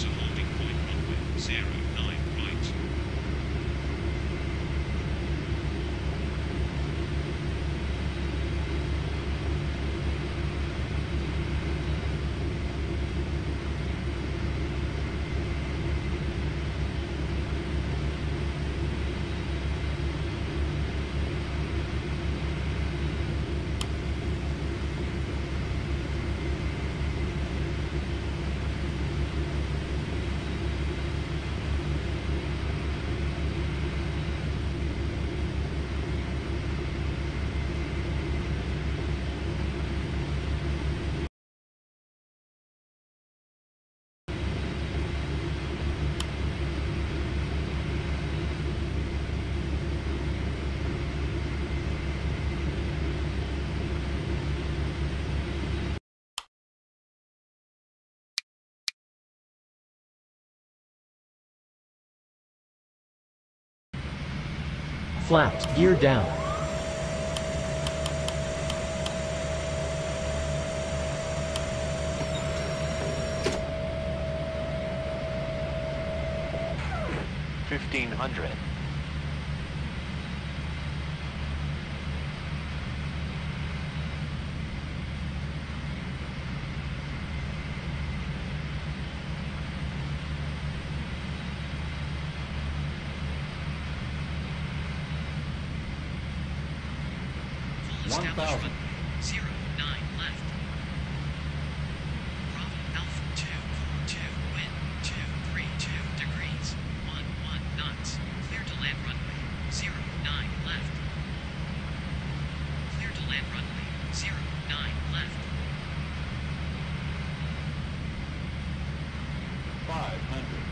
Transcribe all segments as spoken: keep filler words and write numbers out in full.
to holding point runway zero nine right. Flaps, gear down. fifteen hundred. One thousand. Zero nine left. Bravo Alpha two four two wind two three two degrees one one knots. Clear to land runway zero nine left. Clear to land runway zero nine left. Five hundred.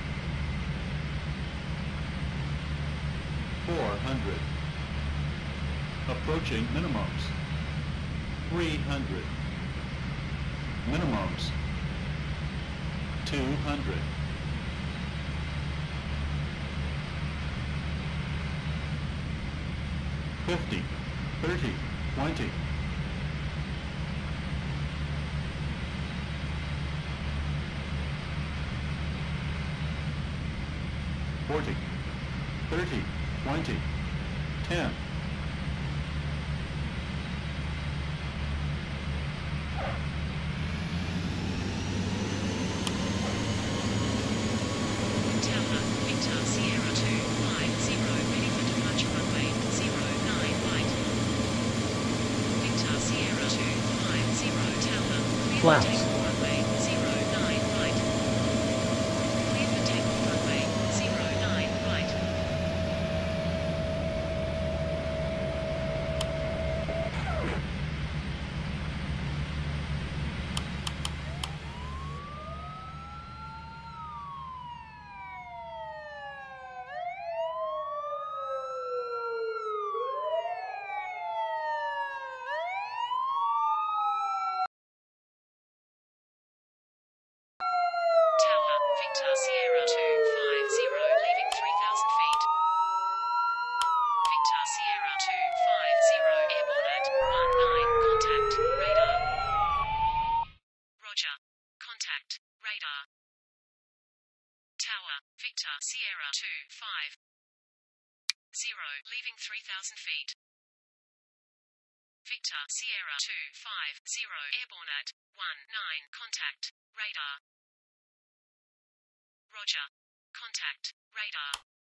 Four hundred. Approaching minimums. Three hundred. Minimums. Two hundred. Fifty. Thirty. Twenty. Forty. Thirty. Twenty. Ten. Tower, Victor Sierra two five zero, ready for departure runway zero nine right. Victor Sierra two five zero, Tower, clear for Flaps. takeoff runway zero nine right. Clear for takeoff runway zero nine right. Tower, Victor Sierra two five zero, leaving three thousand feet. Victor Sierra two five zero, airborne at one nine, contact, radar. Roger. Contact, radar. Tower, Victor Sierra two five zero, leaving three thousand feet. Victor Sierra two five zero, airborne at one nine, contact, radar. Roger. Contact, radar.